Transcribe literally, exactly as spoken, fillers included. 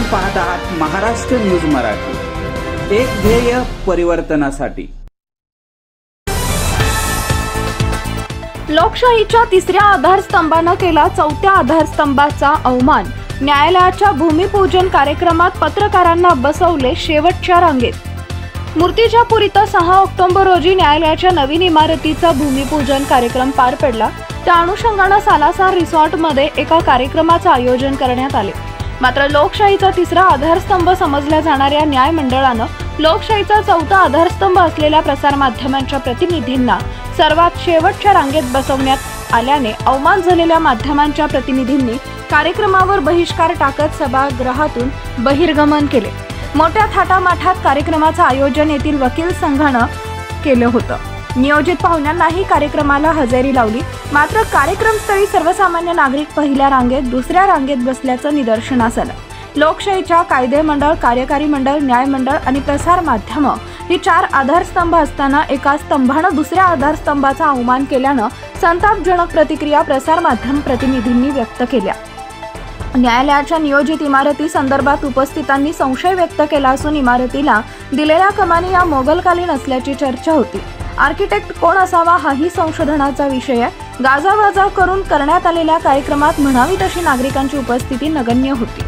पाहत आहात महाराष्ट्र न्यूज मराठी, एक ध्येय परिवर्तनासाठी। लोकशाहीच्या तिसऱ्या आधारस्तंभानं केला चौथ्या आधारस्तंभाचा अवमान। न्यायालयाच्या भूमिपूजन कार्यक्रमात पत्रकारांना बसवले शेवटच्या रांगेत। मूर्तिजापूर इथं सहा ऑक्टोबर रोजी न्यायालयाच्या नवीन इमारतीचा भूमिपूजन कार्यक्रम पार पडला। त्या अनुषंगानं सालासर रिसॉर्टमध्ये एका कार्यक्रमाचं आयोजन करण्यात आले। मात्र लोकशाहीचा तिसरा आधारस्तंभ समजल्या जाणाऱ्या न्याय मंडळानं लोकशाहीचा चौथा आधारस्तंभ असलेल्या प्रसारमाध्यमांच्या प्रतिनिधींना सर्वात शेवटच्या रांगेत बसवण्यात आल्याने अवमान झालेल्या माध्यमांच्या प्रतिनिधींनी कार्यक्रमावर बहिष्कार टाकत सभागृहातून बहिर्गमन केले। मोठ्या थाटामाठात कार्यक्रमाचं आयोजन येथील वकील संघानं केलं होतं। नियोजित पाहुण्यांनाही कार्यक्रमाला हजेरी लावली। मात्र कार्यक्रमस्थळी सर्वसामान्य नागरिक पहिल्या रांगेत दुसऱ्या रांगेत बसल्याचं निदर्शनास आलं। लोकशाहीच्या कायदे मंडळ, कार्यकारी मंडळ, न्याय मंडळ आणि प्रसार माध्यम ही चार आधारस्तंभ असताना एका स्तंभानं दुसऱ्या आधारस्तंभाचा अवमान केल्यानं संतापजनक प्रतिक्रिया प्रसार माध्यम प्रतिनिधींनी व्यक्त केल्या। न्यायालयाच्या नियोजित इमारती संदर्भात उपस्थितांनी संशय व्यक्त केला असून इमारतीला दिलेल्या कमानी या मोगलकालीन असल्याची चर्चा होती। आर्किटेक्ट कोण असावा हाही संशोधनाचा विषय आहे। गाजावाजा करून करण्यात आलेल्या कार्यक्रमात म्हणावी तशी नागरिकांची उपस्थिती नगण्य होती।